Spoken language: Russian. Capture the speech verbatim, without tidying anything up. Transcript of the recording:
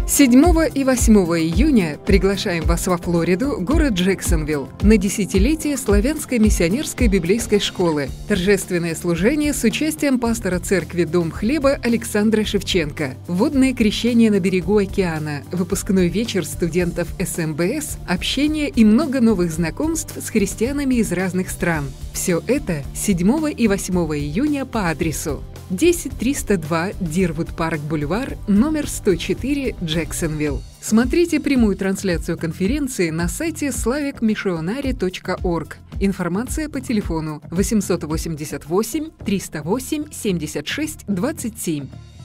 седьмого и восьмого июня приглашаем вас во Флориду, город Джексонвилл, на десятилетие Славянской миссионерской библейской школы. Торжественное служение с участием пастора церкви «Дом хлеба» Александра Шевченко. Водное крещение на берегу океана, выпускной вечер студентов эс эм бэ эс, общение и много новых знакомств с христианами из разных стран. Все это седьмого и восьмого июня по адресу десять триста два Дирвуд Парк Бульвар, номер сто четыре, Джексонвилл. Смотрите прямую трансляцию конференции на сайте slavic missionary точка орг. Информация по телефону восемьсот восемьдесят восемь триста восемь семьдесят шесть двадцать семь.